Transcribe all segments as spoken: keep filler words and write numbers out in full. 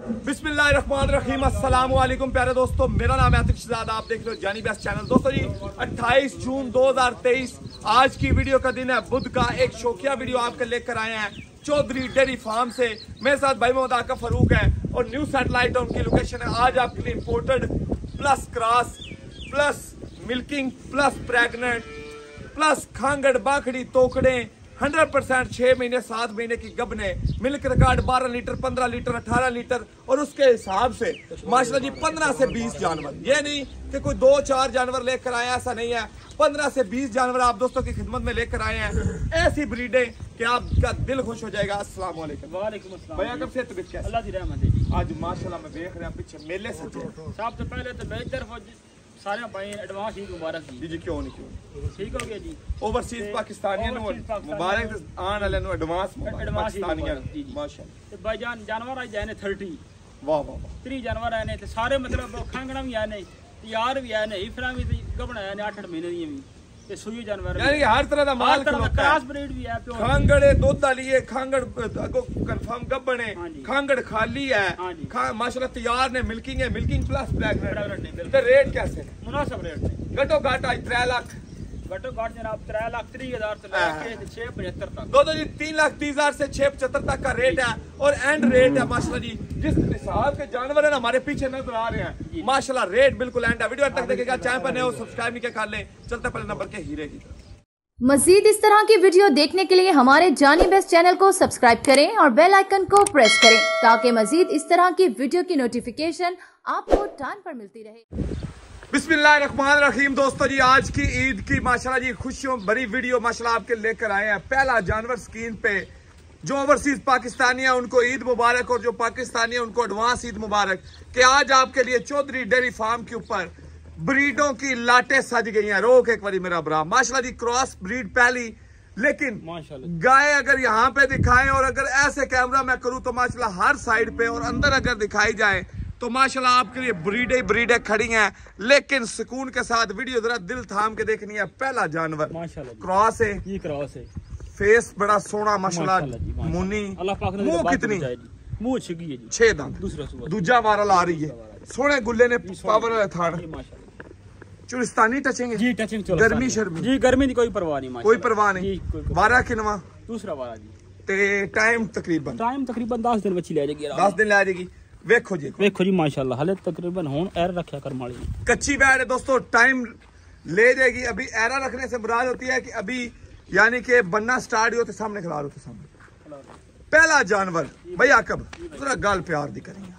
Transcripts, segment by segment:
बिस्मिल्लाहिर्रहमानिर्रहीम, अस्सलाम वालेकुम प्यारे दोस्तों, मेरा नाम है आतिफ शहजाद, आप देख रहे हो जानी बेस्ट चैनल। दोस्तों जी अट्ठाईस जून दो हज़ार तेईस आज की वीडियो का दिन है, बुध का एक शौकिया वीडियो आपके लेकर आए हैं चौधरी डेयरी फार्म से। मेरे साथ भाई मोहम्मद आका फारूक है और न्यू सैटेलाइट उनकी लोकेशन है। आज आपके लिए imported plus cross plus milking plus pregnant plus खांगड़ बाखड़ी तोकड़े हंड्रेड परसेंट छह महीने सात महीने की गबने, मिल्क रिकॉर्ड बारह लीटर पंद्रह लीटर अठारह लीटर और उसके हिसाब से माशाल्लाह जी पंद्रह से बीस जानवर। ये नहीं कि कोई दो चार जानवर लेकर आए, ऐसा नहीं है। पंद्रह से बीस जानवर आप दोस्तों की खिदमत में लेकर आए हैं, ऐसी ब्रीडें कि आपका दिल खुश हो जाएगा। अस्सलाम वालेकुम। वालेकुम अस्सलाम भैया, कब से तबीयत कैसी? अल्लाह दी रहमत है जी। आज माशाल्लाह मैं देख रहा पीछे मेले सजे। सबसे पहले तो मेरी तरफ सारे भाई एडवांस ईद मुबारक जी। जी क्यों नहीं, क्यों ठीक हो गया जी। ओवरसीज पाकिस्तानियों ਨੂੰ मुबारक आने वाले ਨੂੰ एडवांस पाकिस्तानियों माशाल्लाह। ते भाईजान जानवर आज आए ने तीस वाह वाह वाह तीस जानवर आए ने ते सारे मतलब खांगड़ा भी आए ने, यार भी आए ने, इफरा भी गबना आए ने आठ आठ महीने दी भी ते सुई जानवर यानी हर तरह का माल क्रॉस ब्रीड भी है। खांगड़े दुध वाली है, खांगड़ अगो कंफर्म गबने, खांगड़ खाली है, माशाल्लाह तैयार ने, मिल्किंग है, मिल्किंग प्लस प्रेगनेंट। ते रेट कैसे है? मुनासिब रेट ने घटो घट आज तीन लाख घटो घट जनाब तीन लाख तीस हजार से लेके छह पचहत्तर तक। दोस्तों जी तीन लाख तीस हजार से छह पचहत्तर तक का रेट है और एंड रेट है माशाल्लाह जी। जिस हिसाब के जानवर है ना हमारे पीछे नजर आ रहे हैं माशाल्लाह, रेट बिल्कुल एंड है। वीडियो तक देखेगा, चैनल पर नए हो सब्सक्राइब नहीं किया कर ले। चलते पहले नंबर के हीरे की तरफ। मजीद इस तरह की वीडियो देखने के लिए हमारे जानी बेस्ट चैनल को सब्सक्राइब करें और बेल आइकन को प्रेस करें ताकि मजीद इस तरह की वीडियो की नोटिफिकेशन आपको टाइम पर मिलती रहे। बिस्मिल्लाहिर्रहमानिर्रहीम। दोस्तों जी आज की ईद की माशाल्लाह जी खुशियों भरी वीडियो माशाल्लाह आपके लेकर आए हैं। पहला जानवर स्क्रीन पे, जो ओवरसीज पाकिस्तानी है उनको ईद मुबारक और जो पाकिस्तानी है उनको एडवांस ईद मुबारक। कि आज आपके लिए चौधरी डेयरी फार्म के ऊपर ब्रीडों की लाटें सज गई हैं। रोक एक बारी मेरा ब्रा माशाल्लाह जी, क्रॉस ब्रीड पहली, लेकिन गाय अगर यहाँ पे दिखाएं और अगर ऐसे कैमरा मैं करूँ तो माशाल्लाह हर साइड पे और अंदर अगर दिखाई जाए तो माशाल्लाह आपके लिए ब्रीडे ब्रीडे खड़ी हैं। लेकिन सुकून के साथ वीडियो जरा दिल थाम के देखनी है। पहला जानवर माशाल्लाह क्रॉस है, ये क्रॉस है, फेस बड़ा सोना माशाल्लाह, मुनी मुंह कितनी मुंह छिगी है जी, छह दांत, दूसरा दूजा वारल आ रही है, सोने गुल्ले ने पावर वाला थान चुलिस्तानी टचिंग जी, टचिंग चलो गर्मी शर्मी जी, गर्मी की कोई परवाह नहीं, कोई परवाह नहीं। वारा किनवा? दूसरा वारा जी। ते टाइम तकरीबन टाइम तकरीबन दस दिन बच्ची ले जाएगी, दस दिन ले जाएगी। वेखो जी वेखो जी माशाल्लाह, हले तकरीबन हुन एर रखा कर माली कच्ची बैड है दोस्तों, टाइम ले जाएगी। अभी एरा रखने से मुराद होती है कि अभी यानी कि बनना स्टार्ट हो तो सामने खिला रहे हो सामने। पहला जानवर भैया कब थोड़ा गाल प्यार दी करेंगे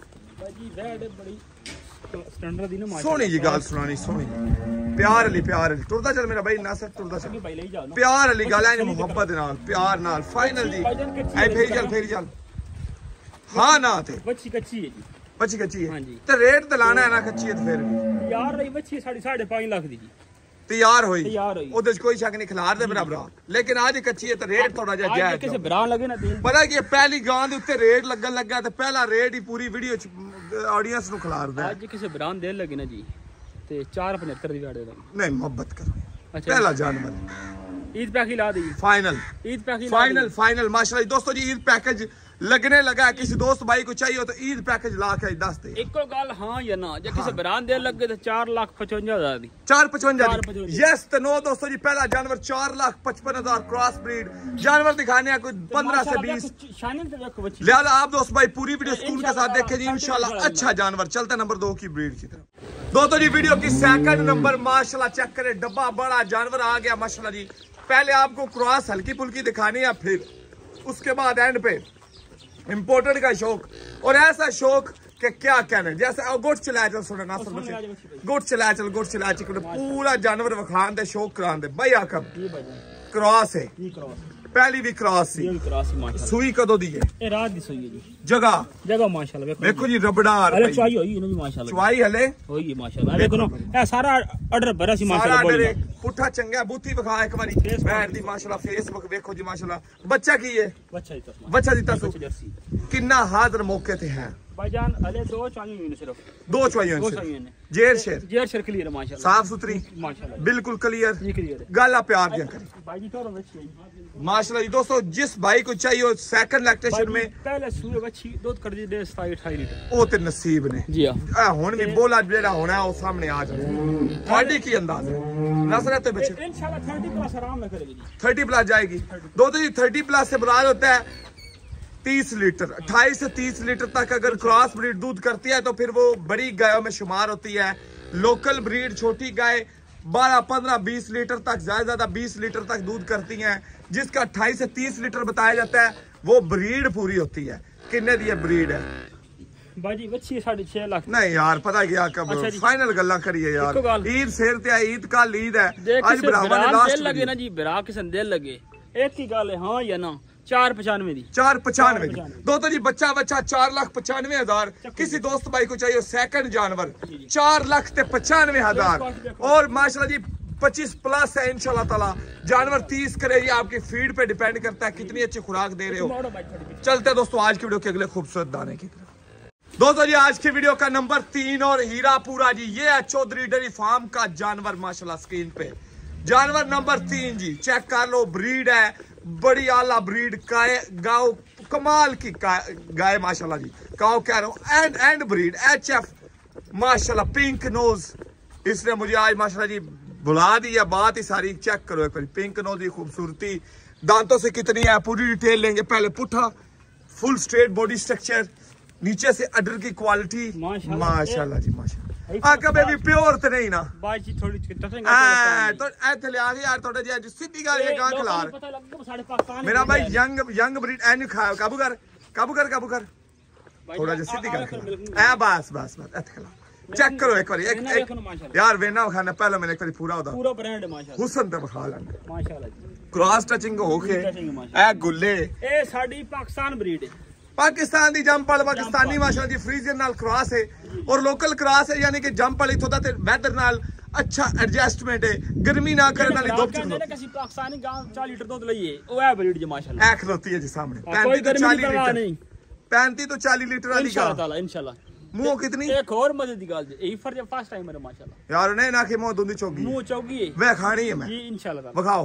सोनी जी, गाल सुनानी सोनी प्यार अली प्यार अली टुरदा चल मेरा भाई नासर, टुरदा चल प्यार अली गाल है मोहब्बत नाल प्यार नाल फाइनल जी। ऐ फेरी चल फेरी चल हाँ ना थे बच्ची कच्ची है जी, बच्ची कच्ची है हाँ जी। तो रेट तो लाना है ना कच्ची है तो फिर भी यार रही बच्ची साढ़े साढ़े पाँच लाख दी जी तैयार हुई, तैयार हुई ओदे कोई शक नहीं, खिलार दे मेरा भरा। लेकिन आज कच्ची है तो रेट थोड़ा जा जायज किसे बरा लगे ना दी पता कि पहली गां दे उत्ते रेट लगन लगा तो पहला रेट ही पूरी वीडियो ऑडियंस नु खिलार दे। आज किसे बरान देन लगे ना जी ते चार पचहत्तर दी गाड़े नहीं मोहब्बत करो। पहला जानवर ईद पैकेज ला दी final, Eid package final final माशाल्लाह दोस्तों जी। ईद पैकेज लगने लगा है, किसी दोस्त भाई को चाहिए तो ईद पैकेज ला के दस दे। एक गाल हाँ या ना, जे किसी बरान देन लगे तो चार लाख पचवंजा हजार दी, चार पचवंजा यस तो नो दोस्तों जी। पहला जानवर चार लाख पचपन हजार क्रॉस ब्रीड जानवर दिखाने हैं, कोई पंद्रह से बीस, लिहाजा आप दोस्त भाई पूरी वीडियो स्कूल के साथ देखें जी इंशाल्लाह अच्छा जानवर। चलता नंबर दो की ब्रीड की तरफ। दोस्तों जी वीडियो की सेकंड नंबर माशाल्लाह चेक करें, डब्बा बड़ा जानवर आ गया माशाल्लाह जी। पहले आपको क्रॉस हल्की फुल्की दिखानी है, फिर उसके बाद एंड पे इम्पोर्टेड का शौक और ऐसा शौक कि क्या कहना। जैसे गोट चलाया चल सुना नासर बच्चे गोट चलाया चल गोट चलाया चल पूरा जानवर वखान दे शौक करान दे। भाई आकब क्रॉस है, पहली भी क्रॉस सी, सुई कदों दी है? ए रात दी सुई है जी। जगह जगह माशाल्लाह देखो जी रबड़ार हले चवाई होई है ना जी माशाल्लाह, चवाई हले होई है माशाल्लाह। देखो ना ए सारा ऑर्डर भरा सी माशाल्लाह, बोल पुठा चंगा बूथी विखा एक बारी बैठ दी माशाल्लाह, फेसबुक देखो जी माशाल्लाह। बच्चा की है? बच्चा दी तसमा, बच्चा दी तसमा किन्ना हाजिर मौके ते है भाईजान हले दो चवाई हुई सिर्फ दो चवाइयां दो सिर्फ। चवाई ने जेर शेर जेर शेर क्लियर है माशाल्लाह, साफ सुथरी माशाल्लाह बिल्कुल क्लियर जी क्लियर है। गाला प्यार दिया करें भाई जी तो बच्ची है माशाल्लाह जी। दोस्तों जिस भाई को चाहिए हो सेकंड लैक्टेशन में पहले सूए बच्ची दूध कर दी दे सताई अठाई लीटर वो ते नसीब ने जी हां। आ हुन भी बोला जेड़ा होना है वो सामने आ जाए। थोड़ी की अंदाज है नसरत है बच्चे इंशाल्लाह तीस प्लस आराम में करेगी जी, तीस प्लस जाएगी। दोस्तों जी तीस प्लस से मुराद होता है तीस लीटर, अट्ठाईस से तीस लीटर तक अगर क्रॉस ब्रीड दूध करती है तो फिर वो बड़ी गायों में शुमार होती है। लोकल ब्रीड छोटी गाय बारह पंद्रह बीस लीटर तक, ज्यादा ज्यादा बीस लीटर तक दूध करती हैं। जिसका अट्ठाईस से तीस लीटर बताया जाता है वो ब्रीड पूरी होती है। कितने दी ब्रीड है बाजी बच्ची साढ़े छह लाख नहीं यार पता क्या कब अच्छा फाइनल गल्ला करिए यार। इको गल। ईद शेर ते ईद का ईद है आज ब्राह्मण ने लास्ट दिल लगे ना जी, बिरा किसन दिल लगे एक ही गल है हाँ या ना। चार पचानवे दी चार पचानवे चार पचानवे। दो तो जी बच्चा बच्चा चार लाख पचानवे हजार। किसी दोस्त भाई को चाहिए सेकंड जानवर चार लाख ते पचानवे हजार और माशाल्लाह जी पच्चीस प्लस है इंशाल्लाह ताला। जानवर तीस करे ये आपकी फीड पे डिपेंड करता है कितनी अच्छी खुराक दे रहे हो। चलते दोस्तों आज की वीडियो के अगले खूबसूरत दाने की तरफ। दोस्तों जी आज की वीडियो का नंबर तीन और हीरापुरा जी ये है चौधरी डेयरी फार्म का जानवर माशाल्लाह स्क्रीन पे। जानवर नंबर तीन जी चेक कर लो, ब्रीड है बड़ी आला ब्रीड गाय, गाँव कमाल की गाय माशाल्लाह जी। गाँव कह रहा हूँ and and breed H F माशाल्लाह पिंक नोज। इसने मुझे आज माशाल्लाह जी बुला दी है बात ही सारी। चेक करो एक बार पिंक नोज की खूबसूरती, दांतों से कितनी है पूरी डिटेल लेंगे। पहले पुट्ठा फुल स्ट्रेट बॉडी स्ट्रक्चर, नीचे से अडर की क्वालिटी माशाल्लाह जी माशाल्लाह। आका बेबी प्योर तो नहीं ना बाई जी थोड़ी टटेंगे आ तो ऐथे ले आ गए यार थोड़ा जी सीधी गाल ये गां खिला रहे मेरा भाई यंग यंग ब्रीड एन खाओ काबू कर काबू कर काबू कर थोड़ा जी सीधी गाल खिला ए बस बस बस ऐथे खिला। चेक करो एक बार एक, एक यार वेना खाना पहले मैंने एक बार पूरा होता पूरा ब्रांड है माशाल्लाह। हुस्न ते बखा लेंगे माशाल्लाह जी। क्रॉस टचिंग हो के ए गुल्ले ए साडी पाकिस्तान ब्रीड है। पाकिस्तान दी जंपल पाकिस्तानी माशाल्लाह जी फ्रीजियन नाल क्रॉस है और लोकल क्रॉस है यानी कि जंपल इथों दा ते वेदर नाल अच्छा एडजस्टमेंट है। गर्मी ना करने वाली दुध चुनो किसी पाकिस्तानी गांव चालीस लीटर दूध लईए ओ है ब्रीड जी माशाल्लाह। ए खलोती है जी सामने कोई गर्मी दी परवाह नहीं। पैंतीस तो चालीस लीटर वाली इंशाल्लाह ताला इंशाल्लाह। मुंह कितनी एक और मजे दी गल यही फर्ज फर्स्ट टाइम है माशाल्लाह। यार नहीं ना कि मुंह दुंदी चौगी मुंह चौगी है वे खानी है मैं जी इंशाल्लाह। बखाओ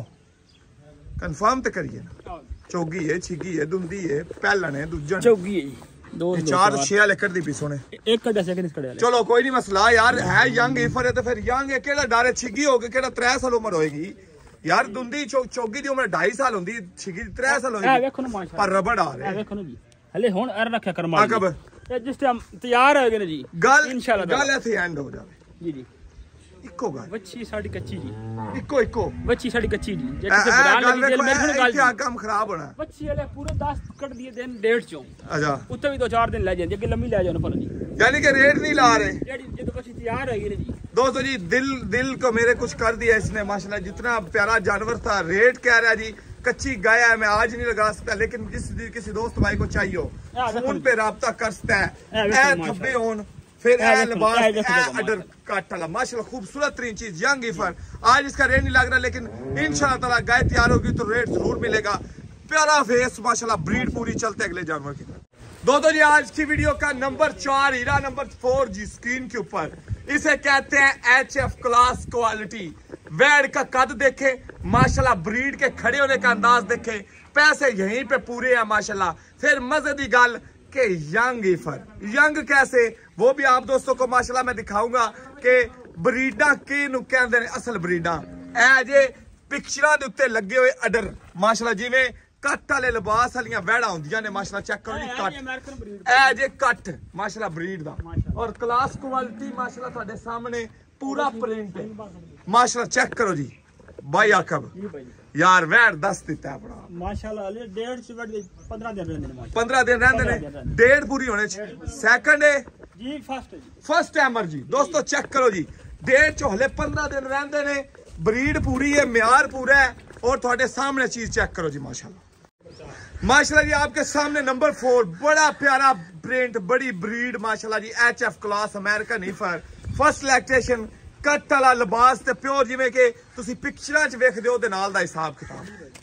कंफर्म तो करिए ना चौगी है छिगी है दुंदी है पहलन है दूजन चौगी है दो चार छह लेकर दी पीस होने एक कड़ा सेकंड कड़ा चलो कोई नहीं मसला यार है यंग इफर है तो फिर यंग है केड़ा डर है छिगी हो के केड़ा त्रै साल उम्र होएगी यार दुंदी चौगी दी उम्र ढाई साल होंदी छिगी त्रै साल होएगी। ए देखो ना माशाल्लाह पर रबड़ आ रहा है देखो ना जी हले हुन एर रखा करमा कब ए जिस टाइम तैयार हो गए ना जी गल इंशाल्लाह गल ऐसे एंड हो जावे जी जी। इको गल बच्ची साडी कच्ची जी इको इको बच्ची साडी कच्ची जी जे ए किसी बुरा गल लगी दिल मेरे को गल क्या काम खराब होना बच्ची हले पूरे दस कट दिए दिन डेढ़ चों अच्छा उत्ते भी दो चार दिन ले जांदी अगे लम्मी ले जाओ ना पर जी यानी कि रेट नहीं ला रहे जेडी जे तो बच्ची तैयार हो गई ना जी। दोस्तों जी दिल दिल को मेरे कुछ कर दिया इसने माशाल्लाह। जितना प्यारा जानवर था रेट कह रहा है जी कच्ची गाय है मैं आज नहीं लगा सकता लेकिन किसी किसी दोस्त भाई को चाहिए हो फोन पे राब्ता कर सकता है। ए थब्बे होन फिर ए लिबास ए अडर काट वाला माशाल्लाह खूबसूरत तरीन चीज यंग इफर। आज इसका रेट नहीं लग रहा लेकिन इंशाल्लाह ताला गाय तैयार होगी तो रेट जरूर मिलेगा। प्यारा फेस माशाल्लाह ब्रीड पूरी चलते अगले जानवर की तरफ। दोस्तों जी आज की वीडियो का नंबर चार हीरा नंबर फोर जी स्क्रीन के ऊपर इसे कहते हैं एच एफ क्लास क्वालिटी। वेड़ का कद देखे माशाल्लाह, ब्रीड के खड़े होने का अंदाज देखे, पैसे यहीं पे पूरे हैं माशाल्लाह। फिर मजे की गल के यंग ईफर, यंग कैसे वो भी आप दोस्तों को माशाल्लाह मैं दिखाऊंगा कि ब्रीडा की कहते हैं असल ब्रीडा ए जे पिक्चर के उत्ते लगे हुए अडर माशाल्लाह जिवें कट वाले लिबास वाली वैड़ा होंदियां ने माशाल्लाह। चेक करो जी कट ए जे कट माशाल्लाह ब्रीड दा और क्लास क्वालिटी माशाल्लाह ਤੁਹਾਡੇ सामने पूरा प्रिंट है माशाल्लाह। चेक करो जी भाई आकब यार वैड़ दस दिता है अपना माशाल्लाह। अले डेढ़ से बढ़ पंद्रह दिन रहंदे ने माशाल्लाह, पंद्रह दिन रहंदे ने, डेढ़ पूरी होने सेकंड है जी फर्स्ट जी फर्स्ट टाइमर जी। दोस्तों चेक करो जी डेढ़ चो हले पंद्रह दिन रहंदे ने, ब्रीड पूरी है, म्यार पूरा है और ਤੁਹਾਡੇ सामने चीज चेक करो जी माशाल्लाह। माशाल्लाह जी आपके सामने नंबर फोर बड़ा प्यारा प्रिंट बड़ी ब्रीड माशाल्लाह जी H F class American heifer first lactation cut वाला लिबास ते प्योर जिवें कि तुसी पिक्चरां च वेखदे हो दे नाल दा हिसाब किताब।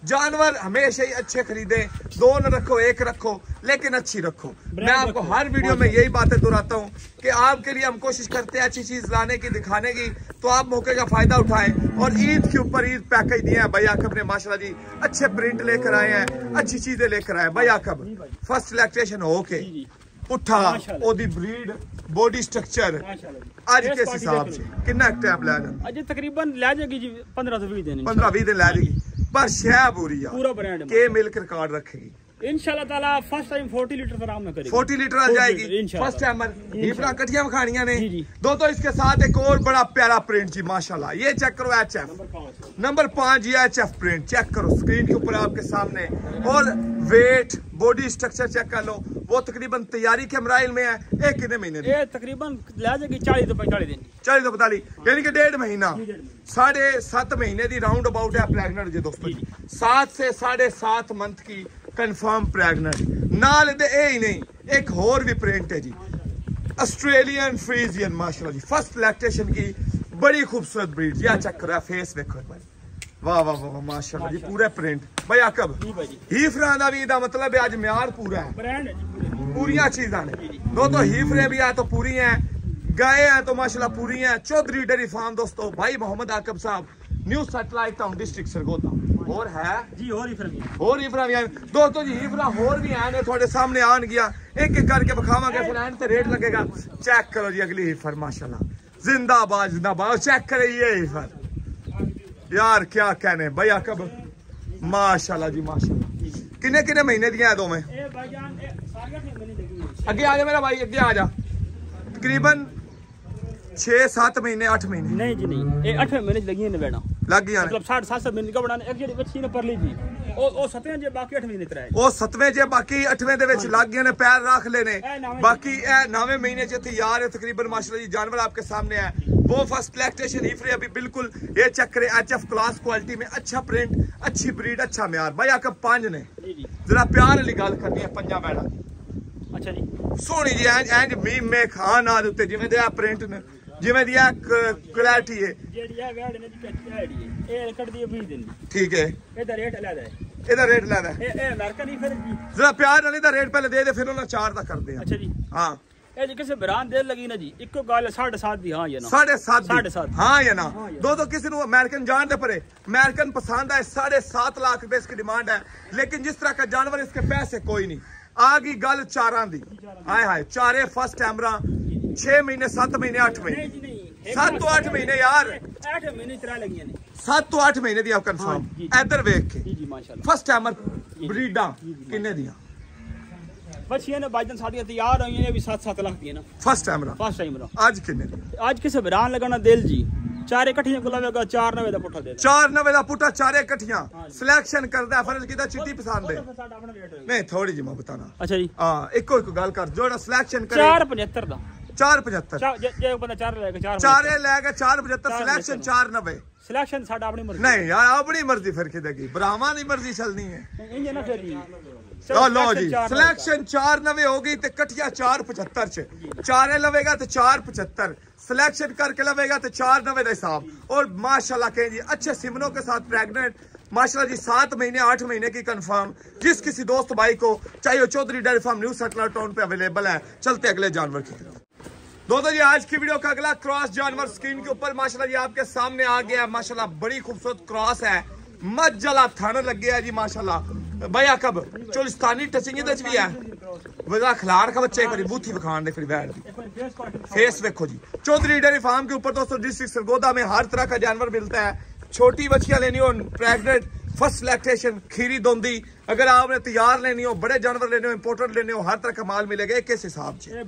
जानवर हमेशा ही अच्छे खरीदे, दो न रखो एक रखो, लेकिन अच्छी रखो। मैं आपको हर वीडियो में यही बातें दोहराता हूँ कि आपके लिए हम कोशिश करते हैं अच्छी चीज लाने की, दिखाने की, तो आप मौके का फायदा उठाएं। और ईद के ऊपर ईद पैकेज दिए हैं भाई आकब ने माशाल्लाह जी, अच्छे प्रिंट लेकर आए हैं, अच्छी चीजें लेकर आए भाई आकब। फर्स्ट लैक्टेशन हो के पुट्ठा ओदी ब्रीड बॉडी स्ट्रक्चर आज के हिसाब से कितना टाइम ले जाएगा? अज तकरीबन ले जाएगी जी पंद्रह से बीस दिन, पंद्रह बीस दिन ले जाएगी, पर शह पूरी है, पूरा ब्रांड के मिल्क रिकॉर्ड रखेगी इंशाल्लाह ताला। फर्स्ट टाइम चालीस लीटर पर आराम में करेगी, चालीस लीटर आ जाएगी फर्स्ट टाइमर। ये पूरा कटियां खानियां ने दो। तो इसके साथ एक और बड़ा प्यारा प्रिंट जी माशाल्लाह, ये चेक करो एच एफ नंबर पांच, ये एच एफ प्रिंट चेक करो स्क्रीन के ऊपर आपके सामने। और वेट बॉडी स्ट्रक्चर चेक कर लो, वो तकरीबन तैयारी के मराइल में है। एक कितने महीने ये तकरीबन ले जाएगी चालीस से पैंतालीस दिन, चालीस से पैंतालीस यानी कि डेढ़ महीना, साढ़े सात महीने की राउंड अबाउट है प्रेगनेंट जी दोस्तों जी। सात से साढ़े सात मंथ की कंफर्म प्रेगनेंट नाल दे ही नहीं, एक होर भी प्रिंट है जी ऑस्ट्रेलियन फ्रीजियन माशाल्लाह जी, फर्स्ट लैक्टेशन की बड़ी खूबसूरत ब्रीड। या चेक करो फेस देखो एक बार, वाह वाह वाह माशाल्लाह जी, पूरे प्रिंट भाई आकब हीफरा दा भी दा मतलब है आज म्यार पूरा है, ब्रांड पूरियां चीज़ां ने दो। तो हीफरे भी है तो पूरी हैं, गाय है तो माशाल्लाह पूरी हैं। चौधरी डेयरी फार्म दोस्तों भाई मोहम्मद आकब साहब, new satellite town district Sargodha. और है जी और हीफरा भी और हीफरा भी दोस्तों जी, हीफरा और भी है थोड़े सामने आन गया, एक एक करके बखावांगे, फिर एंड ते रेट लगेगा। चेक करो जी अगली हीफर माशाल्लाह, जिंदाबाद जिंदाबाद। चेक करे ये हीफर यार, क्या कहने भाई आकब माशाल्लाह जी माशाल्लाह। किन्ने किन्ने महीने दिया है दो में? आगे आ जा मेरा भाई, आगे आ जा। तकरीबन छह सात महीने आठ महीने नहीं जी नहीं, ये आठवें महीने लगी है बेड़ा लग गया, मतलब साढ़े सात सौ महीने का बनाने एक जेडी बच्ची ने पर ली जी, ओ ओ सतवें जे बाकी आठवें ने तराए, ओ सतवें जे बाकी आठवें दे विच लग गए ने, पैर रख लेने बाकी ए नवे महीने च तैयार है तकरीबन माशाल्लाह जी। जानवर आपके सामने है, वो फर्स्ट लैक्टेशन ही फ्री अभी बिल्कुल। ये चेक करे एच एफ क्लास क्वालिटी में, अच्छा प्रिंट, अच्छी ब्रीड, अच्छा म्यार भाई आकब। पांच ने जरा प्यार वाली गल करनी है पंजा बैड़ा, अच्छा जी सोहनी जी एंज एंज मीम में खान आ उत्ते जिवें दे प्रिंट ने, जिवें दी क्लैरिटी है जेडी है वेड़ ने जी कच्ची है, ये कट दी बीस दिन ठीक है। ਇਹਦਾ ਰੇਟ ਲੈਦਾ ਹੈ, ਇਹਦਾ ਰੇਟ ਲੈਦਾ ਹੈ ਇਹ ਇਹ ਅਮਰੀਕਾ ਨਹੀਂ ਫਿਰ ਜੀ, ਜਰਾ ਪਿਆਰ ਨਾਲ ਇਹਦਾ ਰੇਟ ਪਹਿਲੇ ਦੇ ਦੇ, ਫਿਰ ਉਹਨਾਂ ਚਾਰ ਦਾ ਕਰਦੇ ਆ। ਅੱਛਾ ਜੀ ਹਾਂ ਇਹ ਜੀ ਕਿਸੇ ਬਰਾਨ ਦੇ ਲੱਗੀ ਨਾ ਜੀ, ਇੱਕੋ ਗੱਲ ਸਾਢੇ ਸੱਤ ਦੀ ਹਾਂ ਜਾਂ ਨਾ, साढ़े सात साढ़े सात हाँ या ना दो। तो किसी को अमेरिकन जान दे परे, अमेरिकन पसंद है, साढ़े सात लाख रुपए इसकी डिमांड है, लेकिन जिस तरह का जानवर इसके पैसे कोई नहीं। आ गई गल चारा दी, हाय हाय चारे फर्स्ट कैमरा, छह महीने सात महीने आठ महीने सात तो आठ महीने यार, आठ महीने चला लगी ने, सात तो आठ महीने दी आप कंफर्म। इधर देख के जी जी माशाल्लाह फर्स्ट टाइमर ब्रीडा किन्ने दिया बच्चियां ने बाजन साड़ियां तैयार हुई हैं, भी सात सात लाख दी ना फर्स्ट टाइमर। फर्स्ट टाइमर आज किन्ने दिया? आज किसे बरान लगाना दिल जी, चार इकट्ठियां को लवेगा चार नवे दा पुट्ठा दे, चार नवे दा पुट्ठा चार इकट्ठियां सिलेक्शन करदा है, फर्ज कीता चिट्टी पसंद है साडा अपना रेट होएगा। नहीं थोड़ी जी मैं बताना। अच्छा जी हां इको इको गल कर, जोड़ा सिलेक्शन करे चार पचहत्तर दा, चार पचहत्तर जे जे बंदा चार लेगा चार चारे लेगा चार पचहत्तर, सिलेक्शन चार नब्बे। सिलेक्शन साडा अपनी मर्जी नहीं यार अपनी मर्जी फिर किदेगी, ब्राह्मण की मर्जी चलनी है। इंज ना फिर जी लो लो जी सिलेक्शन चार नवे होगी तो कटिया चार पचहत्तर च, चारे लवेगा तो चार पचहत्तर, सिलेक्शन करके लवेगा तो चार नवे का हिसाब। और माशाल्लाह कहें जी अच्छे सिमनों के साथ प्रेग्नेंट माशाल्लाह जी, सात महीने आठ महीने की कंफर्म। जिस किसी दोस्त भाई को चाहिए Chaudhary dairy farm new satellite town पे अवेलेबल है। चलते अगले जानवर की तरफ दोस्तों जी। आज की वीडियो का अगला क्रॉस जानवर स्क्रीन के ऊपर माशाल्लाह जी आपके सामने आ गया। माशाल्लाह बड़ी खूबसूरत क्रॉस है, मज्जला थन लग गया जी माशाल्लाह। भाई आकब चोलिस्तानी टचिंग भी है, वजह खिलाड़ का बच्चे करी बूथी विखान दे बैठ फेस देखो जी। चौधरी डेयरी फार्म के ऊपर दोस्तों डिस्ट्रिक्ट सरगोदा में हर तरह का जानवर मिलता है। छोटी बच्चियां लेनी हो, प्रेग्नेंट, फर्स्ट लैक्टेशन, खीरी दोंदी, अगर आपने तैयार लेनी हो, बड़े जानवर लेने हो, इंपोर्टेड लेने हो, हर तरह का माल मिलेगा। किस हिसाब से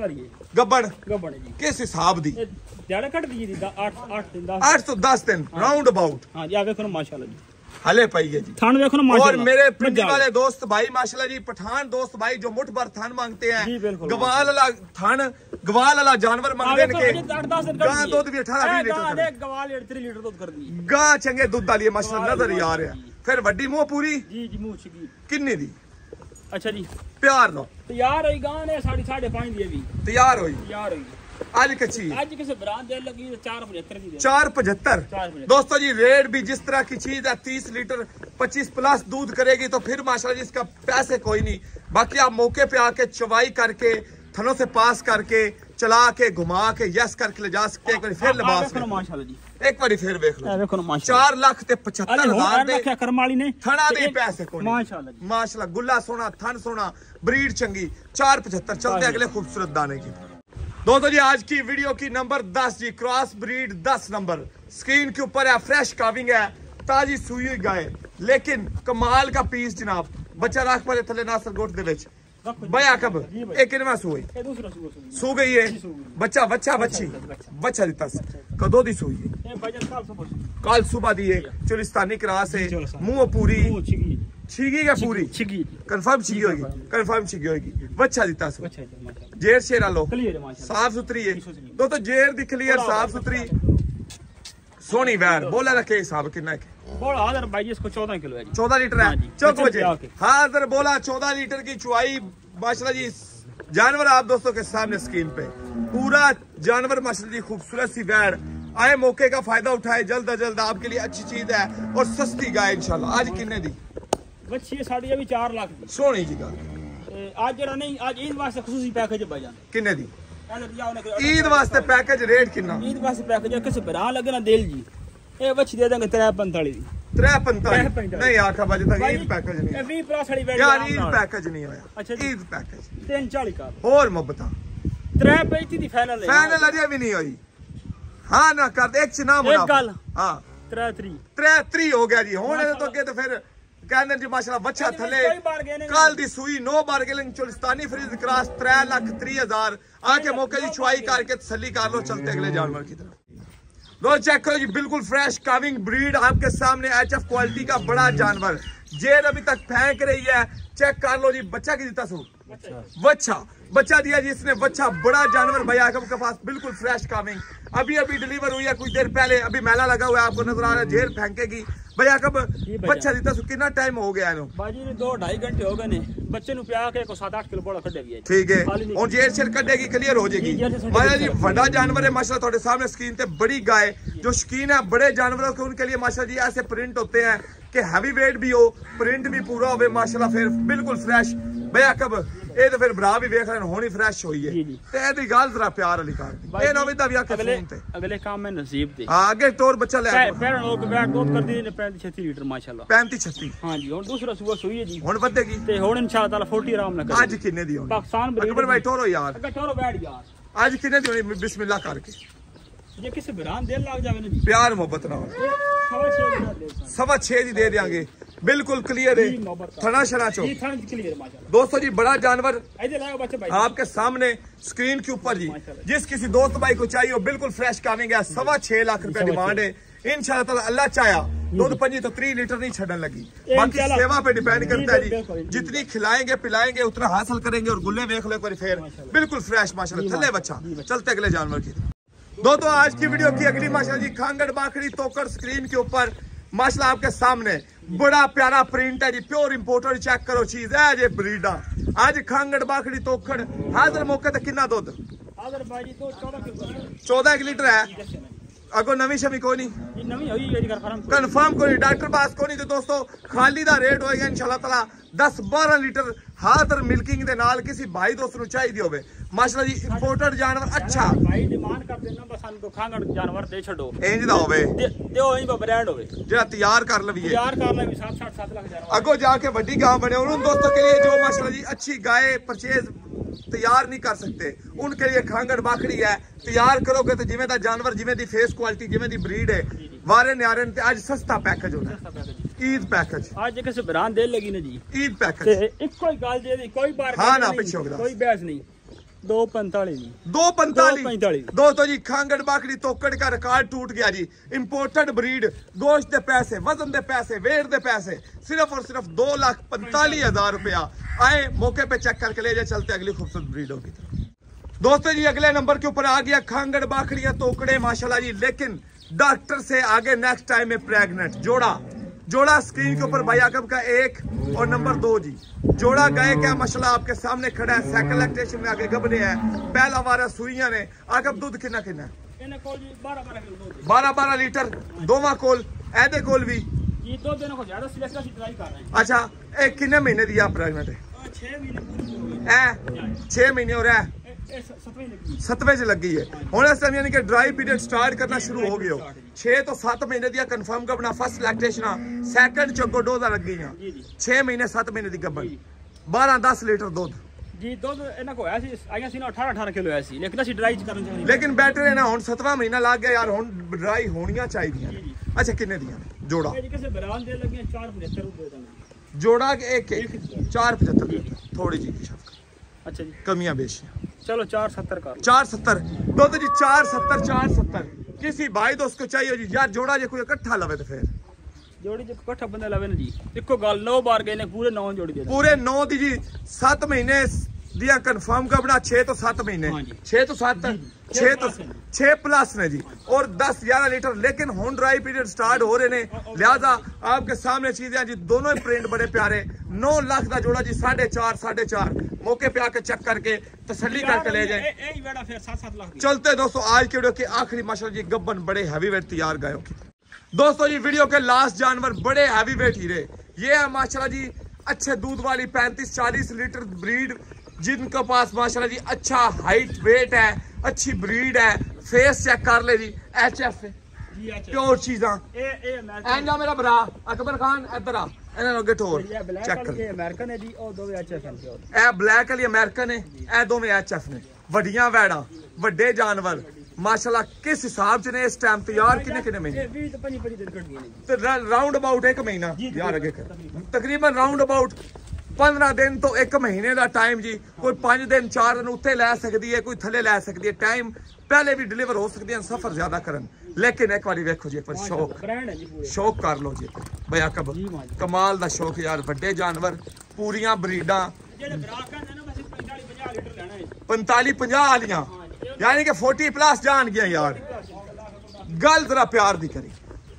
गब्बन गब्बन जी किस हिसाब दी ज्यादा कट दी जी आठ आठ दिन आठ तो दस दिन राउंड अबाउट। हां जी आ देखो माशाल्लाह जी हले पाई है जी थान देखो ना माशाल्लाह। और मेरे पिंडी वाले दोस्त भाई माशाल्लाह जी, पठान दोस्त भाई जो मुठ भर थान मांगते हैं, गवाल वाला थान गवाल वाला जानवर मांगते हैं के गां दूध भी अठारह बीस लीटर गां गवाल तीन लीटर दूध कर दी, गां चंगे दूध वाली माशाल्लाह नजर आ रहा है। फिर वड्डी मुंह पूरी जी जी मुंह छगी किन्नी दी? अच्छा जी प्यार नो तैयार होई गां ने साढ़े साढ़े पाँच दी भी तैयार होई तैयार होई आज कच्ची आज किसी ब्रांड दे लगी चार पचहत्तर की चार पचहत्तर दोस्तों जी रेट भी जिस तरह की चीज है तीस लीटर पच्चीस प्लस दूध करेगी तो फिर माशाल्लाह जी इसका पैसे कोई नहीं। बाकी आप मौके पे आके चवाई करके थनों से पास करके चला के घुमा के यस करके ले जा सकते हैं। एक बार फिर लिबास माशाल्लाह जी एक बार फिर देख लो देखो ना चार लाख ते पचहत्तर हजार दे करम वाली ने थना दे पैसे को माशाल्लाह जी माशाल्लाह गुल्ला सोना थन सोना ब्रीड चंगी चार पचहत्तर चलते अगले खूबसूरत दाने की। दोस्तों जी आज की वीडियो की नंबर दस जी क्रॉस ब्रीड दस नंबर स्क्रीन के ऊपर है फ्रेश काविंग है ताजी सुई हुई गाय लेकिन कमाल का पीस जनाब बच्चा रख पाले थले नासर गोट दे विच बया कब एक किनवा सुई सू गई है बच्चा बच्चा बच्ची बच्चा दिता कदों दी सुई है कल सुबह दी है चुलिस्तानी क्रास है मुंह पूरी छिगी का पूरी कंफर्म छिगी होगी कंफर्म छिगी होगी बच्चा दिता सो जेर शेरा लो साफ सुथरी है तो तो जेर दी क्लियर साफ सुथरी सोनी वैर बोला रखे हिसाब कितना है बोला भाई इसको चौदह किलो है चौदह लीटर है चौक बजे हाँ सर बोला चौदह लीटर की चुवाई माशाल्लाह जी जानवर आप दोस्तों के सामने स्क्रीन पे पूरा जानवर माशाल्लाह जी खूबसूरत सी वैर आए मौके का फायदा उठाए जल्द अज जल्द आपके लिए अच्छी चीज है और सस्ती गाय इंशाल्लाह। आज कितने दी बच्ची साड़ी अभी चार लाख दी सोनी जी गल आज जरा नहीं आज ईद वास्ते खुसूसी पैकेज भाईजान कितने दी ईद वास्ते पैकेज रेट कितना ईद वास्ते पैकेज किसी बरा लगे ना दिल जी ए बच्ची दे देंगे त्रै पैंताली दी त्रै पैंताली नहीं आखा बजे तक ईद पैकेज नहीं बीस प्लस वाली बैठ यार ईद पैकेज नहीं होया अच्छा ईद पैकेज तीन चाली का और मोहब्बता त्रै पैंती दी फाइनल है फाइनल अजे भी नहीं हुई हाँ ना कर दे एक च ना एक गल हां त्रै त्री त्रै त्री हो गया जी हुन तो अगे तो फिर कहने जी माशाल्लाह बच्चा थले कल दी सुई नो बार गेलन चुलिस्तानी फ्रीज क्रॉस त्रै लाख तीस हजार आके मौके की छुआई करके तसल्ली कर लो चलते अगले जानवर की तरफ। दो चेक करो जी बिल्कुल फ्रेश काविंग ब्रीड आपके सामने एचएफ क्वालिटी का बड़ा जानवर जेर अभी तक फेंक रही है चेक कर लो जी बच्चा की देता सो बच्चा बच्चा दिया जी इसने बच्चा बड़ा जानवर भाई आकम के पास बिल्कुल फ्रेश काविंग अभी अभी डिलीवर हुई है कुछ देर पहले अभी मेला लगा हुआ है आपको नजर आ रहा है जेर फेंकेगी भैया कब बच्चा दिता सो कितना टाइम हो गया है बाजी ने दो ढाई घंटे हो गए ने बच्चे नु प्या के को सात आठ किलो बड़ा कड्डे भी है ठीक है और जेर शेर कड्डेगी क्लियर हो जाएगी भाई जी बड़ा जानवर है माशाल्लाह ਤੁਹਾਡੇ सामने स्क्रीन पे बड़ी गाय जो शौकीन है बड़े जानवरों के उनके लिए माशाल्लाह जी ऐसे प्रिंट होते हैं कि हैवी वेट भी हो प्रिंट भी पूरा हो माशाल्लाह फिर बिल्कुल फ्रेश भैया कब ये तो फिर भरा भी देख रहे होनी फ्रेश हुई है ते एदी गल जरा प्यार वाली कर दी ए नवी दा भी आके फोन ते अगले काम में नसीब थे हां आगे टोर बच्चा ले पैर लोग बैठ दूध कर दी ने पैंतीस छत्तीस लीटर माशाल्लाह पैंतीस छत्तीस हां जी और दूसरा सुबह सुई है जी हुन बदेगी ते हुन इंशाल्लाह ताला चालीस आराम ना कर आज कितने दी होनी पाकिस्तान ब्रीड अकबर भाई टोरो यार अगर टोरो बैठ यार आज कितने दी होनी बिस्मिल्लाह करके ये किसी बिरान देर लग जावे ना जी प्यार मोहब्बत ना सवा छह दी दे देंगे बिल्कुल क्लियर है थना शना चो दोस्तों जी बड़ा जानवर आपके सामने स्क्रीन के ऊपर जी जिस किसी दोस्त भाई को चाहिए बिल्कुल फ्रेश काविंग है सवा छह लाख रुपया डिमांड है इंशाल्लाह ताला अल्लाह चाया दूध पंजी तो तीन लीटर नहीं छड़न लगी बाकी सेवा पे डिपेंड करता है जी जितनी खिलाएंगे पिलाएंगे उतना हासिल करेंगे और गुल्ले देख लो फिर बिल्कुल फ्रेश माशाल्लाह थल्ले बच्चा चलते अगले जानवर की दोस्तों आज की वीडियो की अगली माशाल्लाह जी खांगड़ बाखड़ी तोकड़ स्क्रीन के ऊपर माशाल्लाह आपके सामने बड़ा प्यारा प्रिंट है जी प्योर इंपोर्टेड चेक करो चीज है जी ब्रीडा आज खांगड़ बाखड़ी तोकड़ हाजिर मौके तक कितना दूध चौदह लीटर है अगो नवी शमी कोई नहीं कंफर्म कोई डॉक्टर पास कोई नहीं तो दोस्तों खाली दा रेट होएगा इंशाल्लाह ताला दस बारह लीटर हाथ मिल्किंग दे नाल किसी भाई दोस्त नु चाहिए होवे माशाल्लाह जी इंपोर्टेड जानवर अच्छा भाई डिमांड कर देना बस हमको खांगड़ जानवर दे छड़ो इंज दा होवे ते ओ इंज ब्रांड होवे जेड़ा तैयार कर लवीए तैयार कर लवी सात सात सात लाख जानवर अगो जाके बड़ी गांव बने उन दोस्तों के लिए जो माशाल्लाह जी अच्छी गाय परचेज तैयार नहीं कर सकते उनके लिए खांगड़ बाखड़ी है तैयार करोगे तो जिवें दा जानवर जिवें दी फेस क्वालिटी जिवें दी ब्रीड है वारे न्यारे ते आज सस्ता पैकेज होना ईद पैकेज आज किसी ब्रांड दे लगी ना जी ईद पैकेज ते एक कोई गाल दे दी कोई बार हां ना पीछे होगा कोई बहस नहीं दो पैंतालीस जी दो पैंतालीस दो तो जी खांगड़ बाखड़ी तोकड़ का रिकॉर्ड टूट गया जी इंपोर्टेड ब्रीड गोश्त दे पैसे वजन दे पैसे वेट दे पैसे सिर्फ और सिर्फ दो लाख पैंतालीस हजार रुपया आए मौके पे चेक करके ले जाए चलते अगली खूबसूरत ब्रीडों की तरफ। दोस्तों जी अगले नंबर के ऊपर आ गया खांगड़ बाखड़ियां तोकड़े माशाल्लाह जी लेकिन डॉक्टर से आगे नेक्स्ट टाइम में प्रेग्नेंट जोड़ा जोड़ा स्क्रीन के ऊपर भाई आकब का एक और नंबर दो जी। जोड़ा गाय क्या माशाल्लाह आपके सामने खड़ा है, सेकंड लैक्टेशन में आगे गबने हैं, पहला वारा सुइयां ने। आकब दूध कितना कितना बारह बारह लीटर दोवा कोल ऐदे कोल भी ये दो दिनों को ज्यादा सिलेक्ट ट्राई कर रहे हैं। अच्छा एक किन्ने महीने दी आप प्रेगनेंट है? छह महीने ए छह महीने और है सतवें च लगी है हुण इस टाइम, यानी कि ड्राई पीरियड स्टार्ट करना शुरू हो गया। छह तो सत्त महीने दिया कंफर्म करना फर्स्ट लैक्टेशन, सेकंड चोगो डोजा लगी छह महीने सत्त महीने दी गब्बन, बारह दस लीटर दूध जी। दूध इन्हां को आया सी आया सी ना अठारह अठारह किलो आया सी, लेकिन ਅਸੀਂ ड्राई करन चाहते, लेकिन बेटर है ना हुण सतवां महीना लग गया यार, हुण ड्राई होनियां चाहिए। अच्छा किन्ने दियां जोड़ा? ये किसे बरान दे लगे चार पचहत्तर रुपए दा जोड़ा एक एक चार पचहत्तर थोड़ी जी की शक। अच्छा जी कमियां बेशियां चलो चार सत्तर कर चार सत्तर दूध जी, चार सत्तर चार सत्तर किसी भाई दोस्त को चाहिए जी यार जोड़ा जे कोई इकट्ठा लवे तो फिर जोड़ी जो इकट्ठा बंदा लवे ना जी, इको गल नौ बार गए ने पूरे नौ जोड़ी दे पूरे नौ दी जी। सात महीने दिया कंफर्म का बना, छह तो सात महीने, छह तो सात छह तो छह प्लस ने जी, और दस ग्यारह लीटर। लेकिन हुन ड्राई पीरियड स्टार्ट हो रहे ने, लिहाजा आपके सामने चीजें जी, दोनों ही प्रिंट बड़े प्यारे। नौ लाख का जोड़ा जी, साढ़े चार साढ़े चार मौके पे आके चेक करके तसल्ली करके ले जाए। चलते दोस्तों आज की वीडियो की आखिरी माशाल्लाह जी गब्बन बड़े हैवी वेट तैयार गायों की। दोस्तों जी वीडियो के लास्ट जानवर बड़े हैवी वेट हीरे, ये है माशाल्लाह जी अच्छे दूध वाली पैंतीस चालीस लीटर ब्रीड, जिनके पास माशाल्लाह जी अच्छा हाइट वेट है, अच्छी ब्रीड है। फेस चेक कर ले जी, एच एफ प्योर चीजा। एंजा मेरा भरा अकबर खान इधर आ, इन्हां अगे ठोर चेक कर। ये अमेरिकन है जी और दो एच एफ है, ए ब्लैक वाली अमेरिकन है, ए दोवें एच एफ ने। वड्डियां वैड़ा वड्डे जानवर माशाल्लाह किस हिसाब से ने इस टाइम तैयार किने किने महीने तो राउंड अबाउट एक महीना यार अगे कर, तकरीबन राउंड अबाउट पंद्रह दिन तो एक महीने का टाइम जी। कोई पांच दिन चार दिन उत्ते लै सकती है, कोई थले लै सकती है, टाइम पहले भी डिलीवर हो सकती है सफर ज्यादा करन। लेकिन एक बार वेखो जी, एक बार शौक शौक कर लो जी भैया, कब कमाल दा शौक यार, वड्डे जानवर पूरियां ब्रीडां पैंताली पंजाह वालियां, यानी कि फोर्टी प्लस जान गया यार। गल जरा प्यार दी करी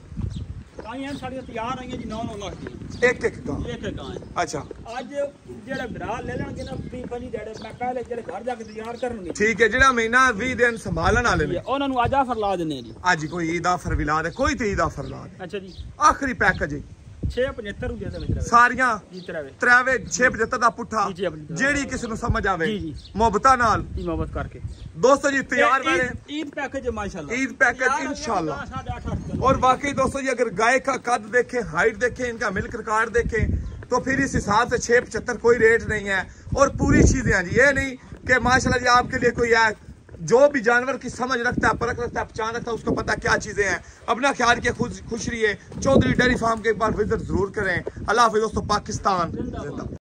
तैयार आई जी नौ नौ लाख दी एक एक गां एक एक गां। अच्छा आज जेड़ा भरा ले लेंगे ना बीस पच्चीस जेड़े मैं पहले जेड़े घर जाके तैयार करनगे, ठीक है, जेड़ा महीना बीस दिन संभालन वाले ने उन्हां नु आज ऑफर ला देने जी। आज कोई ईद ऑफर भी ला दे, कोई तो ईद ऑफर ला दे। अच्छा जी आखिरी पैकेज छह पचहत्तर रुपए दे विच सारियां जी, त्रैवे त्रैवे छह पचहत्तर दा पुट्ठा, जेड़ी किसी नु समझ आवे मोहब्बता नाल मोहब्बत करके। दोस्तों जी तैयार मेरे ईद पैकेज माशाल्लाह, ईद पैकेज इंशाल्लाह। और बाकी दोस्तों जी अगर गाय का कद देखें, हाइट देखें, इनका मिल्क रिकॉर्ड देखें, तो फिर इस हिसाब से छह पचहत्तर कोई रेट नहीं है। और पूरी चीजें हैं जी, ये नहीं कि माशाल्लाह जी आपके लिए कोई है जो भी जानवर की समझ रखता है, परख रखता है, पहचान रखता है, उसको पता क्या चीजें हैं। अपना ख्याल के खुश खुश रहिए। चौधरी डेयरी फार्म के एक बार विजिट जरूर करें। अल्लाह हाफिज़ दोस्तों, पाकिस्तान जिंदाबाद।